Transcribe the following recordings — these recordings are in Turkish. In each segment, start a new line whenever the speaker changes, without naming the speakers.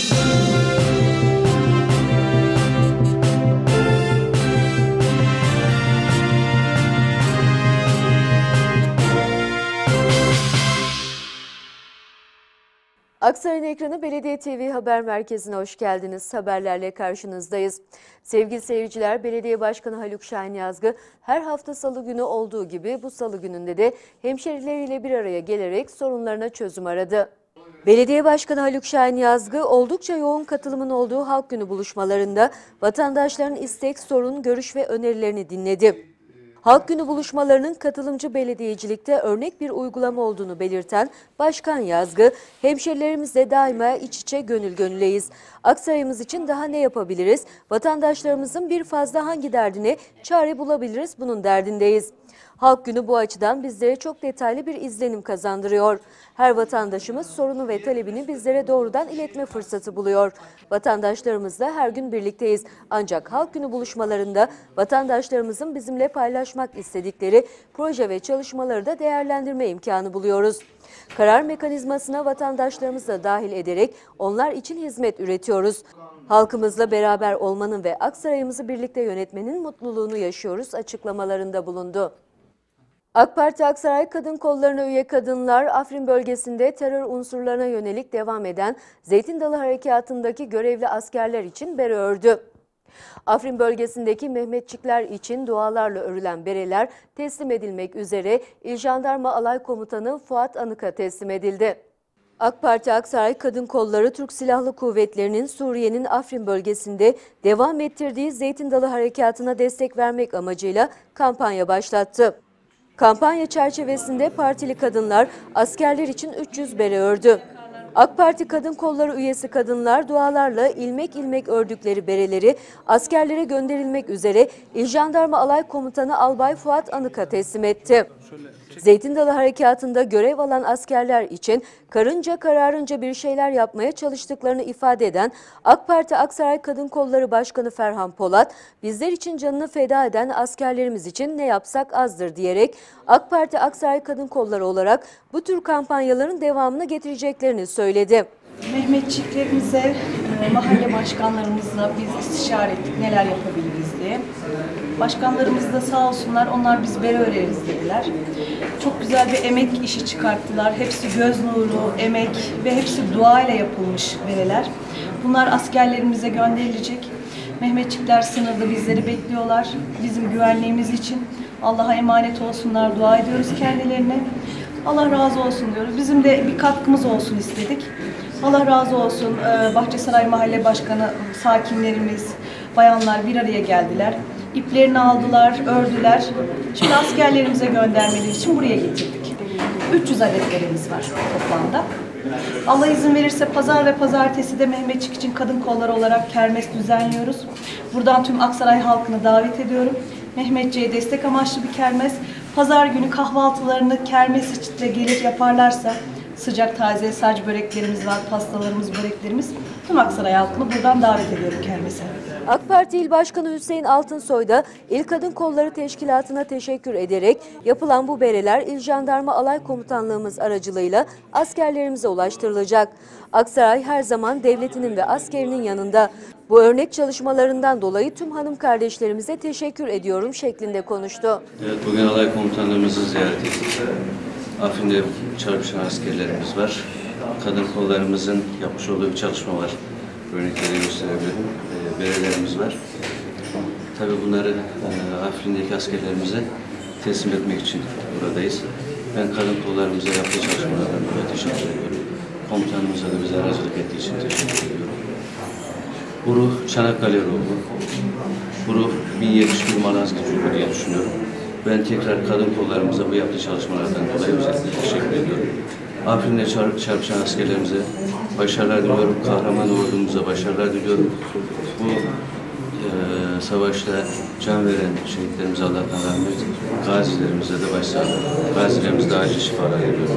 Aksaray'ın ekranı Belediye TV Haber Merkezi'ne hoş geldiniz. Haberlerle karşınızdayız. Sevgili seyirciler, Belediye Başkanı Haluk Şahin Yazgı her hafta salı günü olduğu gibi bu salı gününde de hemşerileriyle bir araya gelerek sorunlarına çözüm aradı. Belediye Başkanı Haluk Şahin Yazgı oldukça yoğun katılımın olduğu Halk Günü buluşmalarında vatandaşların istek, sorun, görüş ve önerilerini dinledi. Halk Günü buluşmalarının katılımcı belediyecilikte örnek bir uygulama olduğunu belirten Başkan Yazgı, hemşerilerimizle daima iç içe gönül gönüleyiz. Aksaray'ımız için daha ne yapabiliriz? Vatandaşlarımızın bir fazla hangi derdine çare bulabiliriz? Bunun derdindeyiz. Halk Günü bu açıdan bizlere çok detaylı bir izlenim kazandırıyor. Her vatandaşımız sorunu ve talebini bizlere doğrudan iletme fırsatı buluyor. Vatandaşlarımızla her gün birlikteyiz. Ancak Halk Günü buluşmalarında vatandaşlarımızın bizimle paylaşmak istedikleri proje ve çalışmaları da değerlendirme imkanı buluyoruz. Karar mekanizmasına vatandaşlarımızı da dahil ederek onlar için hizmet üretiyoruz. Halkımızla beraber olmanın ve Aksaray'ımızı birlikte yönetmenin mutluluğunu yaşıyoruz açıklamalarında bulundu. AK Parti Aksaray Kadın Kolları'na üye kadınlar Afrin bölgesinde terör unsurlarına yönelik devam eden Zeytin Dalı Harekatı'ndaki görevli askerler için bere ördü. Afrin bölgesindeki Mehmetçikler için dualarla örülen bereler teslim edilmek üzere İl Jandarma Alay Komutanı Fuat Anık'a teslim edildi. AK Parti Aksaray Kadın Kolları Türk Silahlı Kuvvetleri'nin Suriye'nin Afrin bölgesinde devam ettirdiği Zeytin Dalı Harekatı'na destek vermek amacıyla kampanya başlattı. Kampanya çerçevesinde partili kadınlar askerler için 300 bere ördü. AK Parti Kadın Kolları üyesi kadınlar dualarla ilmek ilmek ördükleri bereleri askerlere gönderilmek üzere İl Jandarma Alay Komutanı Albay Fuat Anık'a teslim etti. Zeytin Dalı Harekatı'nda görev alan askerler için karınca kararınca bir şeyler yapmaya çalıştıklarını ifade eden AK Parti Aksaray Kadın Kolları Başkanı Ferhan Polat, bizler için canını feda eden askerlerimiz için ne yapsak azdır diyerek AK Parti Aksaray Kadın Kolları olarak bu tür kampanyaların devamını getireceklerini söyledi.
Mehmetçiklerimize, mahalle başkanlarımızla biz istişare ettik neler yapabiliriz diye. Başkanlarımız da sağ olsunlar, onlar biz bere öreriz dediler. Çok güzel bir emek işi çıkarttılar. Hepsi göz nuru, emek ve hepsi dua ile yapılmış bereler. Bunlar askerlerimize gönderilecek. Mehmetçikler sınırda bizleri bekliyorlar. Bizim güvenliğimiz için Allah'a emanet olsunlar, dua ediyoruz kendilerine. Allah razı olsun diyoruz. Bizim de bir katkımız olsun istedik. Allah razı olsun. Bahçesaray Mahalle Başkanı, sakinlerimiz, bayanlar bir araya geldiler. İplerini aldılar, ördüler. Şimdi askerlerimize göndermeleri için buraya getirdik. 300 adet beremiz var toplamda. Allah izin verirse pazar ve pazartesi de Mehmetçik için kadın kolları olarak kermes düzenliyoruz. Buradan tüm Aksaray halkını davet ediyorum. Mehmetçiğe destek amaçlı bir kermes. Pazar günü kahvaltılarını kermes içinde gelip yaparlarsa sıcak taze sac böreklerimiz var, pastalarımız, böreklerimiz. Tüm Aksaray halkını buradan davet ediyorum kermese.
AK Parti İl Başkanı Hüseyin Altınsoy da İl Kadın Kolları Teşkilatı'na teşekkür ederek yapılan bu bereler İl Jandarma Alay Komutanlığımız aracılığıyla askerlerimize ulaştırılacak. Aksaray her zaman devletinin ve askerinin yanında. Bu örnek çalışmalarından dolayı tüm hanım kardeşlerimize teşekkür ediyorum şeklinde konuştu.
Evet, bugün Alay Komutanlığımızı ziyaret ettik. Afrin'de çarpışan askerlerimiz var. Kadın kollarımızın yapmış olduğu bir çalışma var. Örnekleri gösterebilirim. Berelerimiz var. Tabii bunları Afrin'deki askerlerimize teslim etmek için buradayız. Ben kadın kollarımıza yaptığı çalışmalardan dolayı teşekkür ediyorum. Komutanımıza da bize aracılık ettiği için teşekkür ediyorum. Bu ruh Çanakkale ruhu. Bu ruh 1071 Malazgirt ruhu diye düşünüyorum. Ben tekrar kadın kollarımıza bu yaptığı çalışmalardan dolayı özellikle teşekkür ediyorum. Afrin'de çarpışan askerlerimize başarılar diliyorum. Kahraman ordumuza başarılar diliyorum. Bu savaşta can veren şehitlerimize Allah'tan rahmet, gazilerimize de başsağlığı, gazilerimize de acil şifalar diliyorum.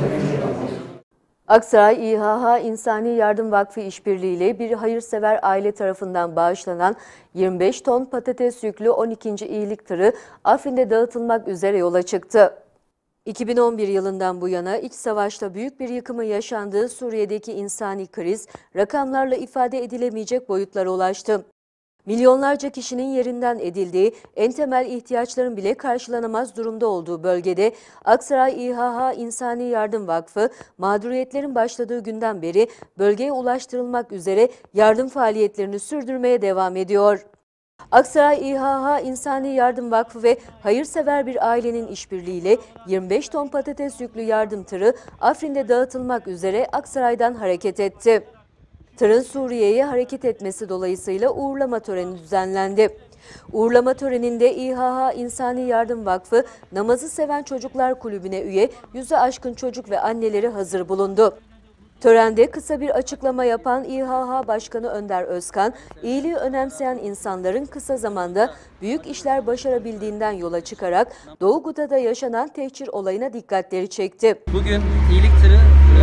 Aksaray İHH İnsani Yardım Vakfı işbirliğiyle bir hayırsever aile tarafından bağışlanan 25 ton patates yüklü 12. iyilik tırı Afrin'de dağıtılmak üzere yola çıktı. 2011 yılından bu yana iç savaşta büyük bir yıkımın yaşandığı Suriye'deki insani kriz rakamlarla ifade edilemeyecek boyutlara ulaştı. Milyonlarca kişinin yerinden edildiği, en temel ihtiyaçların bile karşılanamaz durumda olduğu bölgede Aksaray İHH İnsani Yardım Vakfı mağduriyetlerin başladığı günden beri bölgeye ulaştırılmak üzere yardım faaliyetlerini sürdürmeye devam ediyor. Aksaray İHH İnsani Yardım Vakfı ve hayırsever bir ailenin işbirliğiyle 25 ton patates yüklü yardım tırı Afrin'de dağıtılmak üzere Aksaray'dan hareket etti. Tırın Suriye'ye hareket etmesi dolayısıyla uğurlama töreni düzenlendi. Uğurlama töreninde İHH İnsani Yardım Vakfı Namazı Seven Çocuklar Kulübü'ne üye 100'e aşkın çocuk ve anneleri hazır bulundu. Törende kısa bir açıklama yapan İHH Başkanı Önder Özkan, iyiliği önemseyen insanların kısa zamanda büyük işler başarabildiğinden yola çıkarak Doğu Guta'da yaşanan tehcir olayına dikkatleri çekti.
Bugün iyilik tırı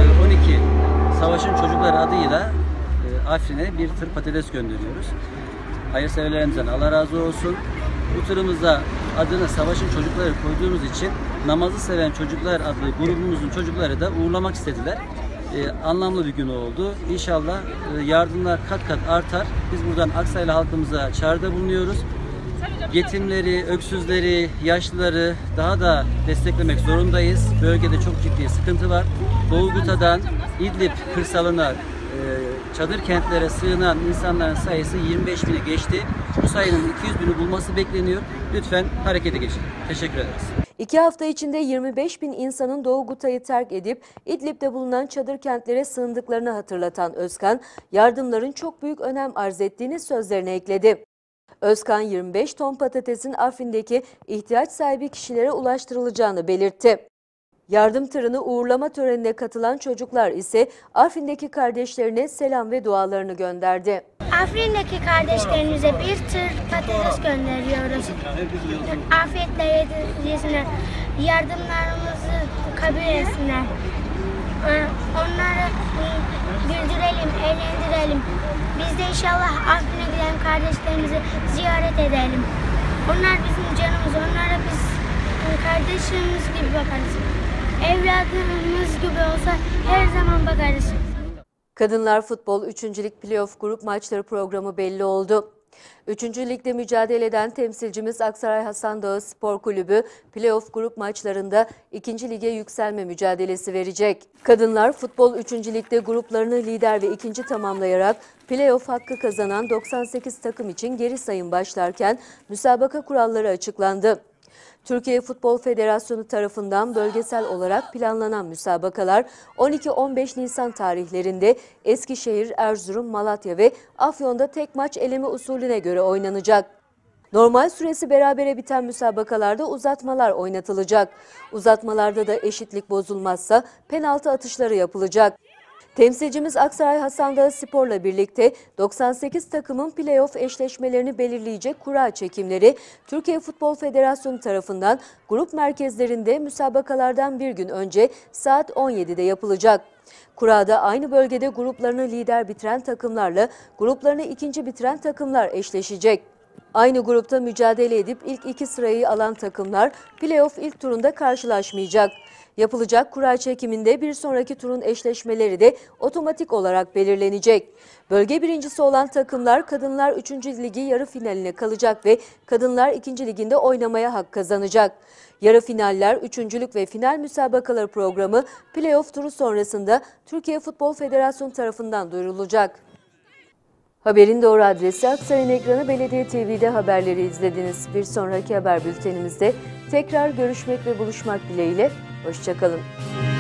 12 Savaşın Çocukları adıyla Afrin'e bir tır patates gönderiyoruz. Hayırseverlerimizden Allah razı olsun. Bu tırımıza adını Savaşın Çocukları koyduğumuz için Namazı Seven Çocuklar adlı grubumuzun çocukları da uğurlamak istediler. Anlamlı bir gün oldu. İnşallah yardımlar kat kat artar. Biz buradan Aksaraylı halkımıza çağrıda bulunuyoruz. Yetimleri, öksüzleri, yaşlıları daha da desteklemek zorundayız. Bölgede çok ciddi sıkıntı var. Doğu Guta'dan İdlib kırsalına, çadır kentlere sığınan insanların sayısı 25 bini geçti. Bu sayının 200 bini bulması bekleniyor. Lütfen harekete geçin. Teşekkür ederiz.
2 hafta içinde 25 bin insanın Doğu Guta'yı terk edip İdlib'de bulunan çadır kentlere sığındıklarını hatırlatan Özkan, yardımların çok büyük önem arz ettiğini sözlerine ekledi. Özkan 25 ton patatesin Afrin'deki ihtiyaç sahibi kişilere ulaştırılacağını belirtti. Yardım tırını uğurlama törenine katılan çocuklar ise Afrin'deki kardeşlerine selam ve dualarını gönderdi.
Afrin'deki kardeşlerimize bir tır patates gönderiyoruz. Afiyetle yesinler, yardımlarımızı kabul etsinler. Onları güldürelim, eğlendirelim. Biz de inşallah Afrin'e giden kardeşlerimizi ziyaret edelim. Onlar bizim canımız, onlara biz kardeşimiz gibi bakarız. Evladımız gibi olsa her zaman bakarız.
Kadınlar Futbol 3. Lig Playoff Grup Maçları programı belli oldu. 3. Lig'de mücadele eden temsilcimiz Aksaray Hasan Dağı Spor Kulübü Playoff Grup maçlarında 2. Lig'e yükselme mücadelesi verecek. Kadınlar Futbol 3. Lig'de gruplarını lider ve ikinci tamamlayarak playoff hakkı kazanan 98 takım için geri sayım başlarken müsabaka kuralları açıklandı. Türkiye Futbol Federasyonu tarafından bölgesel olarak planlanan müsabakalar 12-15 Nisan tarihlerinde Eskişehir, Erzurum, Malatya ve Afyon'da tek maç eleme usulüne göre oynanacak. Normal süresi berabere biten müsabakalarda uzatmalar oynatılacak. Uzatmalarda da eşitlik bozulmazsa penaltı atışları yapılacak. Temsilcimiz Aksaray Hasan Dağı Spor'la birlikte 98 takımın playoff eşleşmelerini belirleyecek kura çekimleri Türkiye Futbol Federasyonu tarafından grup merkezlerinde müsabakalardan bir gün önce saat 17'de yapılacak. Kurada aynı bölgede gruplarını lider bitiren takımlarla gruplarını ikinci bitiren takımlar eşleşecek. Aynı grupta mücadele edip ilk 2 sırayı alan takımlar playoff ilk turunda karşılaşmayacak. Yapılacak kura çekiminde bir sonraki turun eşleşmeleri de otomatik olarak belirlenecek. Bölge birincisi olan takımlar Kadınlar 3. Ligi yarı finaline kalacak ve Kadınlar 2. Liginde oynamaya hak kazanacak. Yarı finaller, üçüncülük ve final müsabakaları programı playoff turu sonrasında Türkiye Futbol Federasyonu tarafından duyurulacak. Haberin doğru adresi Aksaray'ın ekranı Belediye TV'de haberleri izlediniz. Bir sonraki haber bültenimizde tekrar görüşmek ve buluşmak dileğiyle. Hoşça kalın.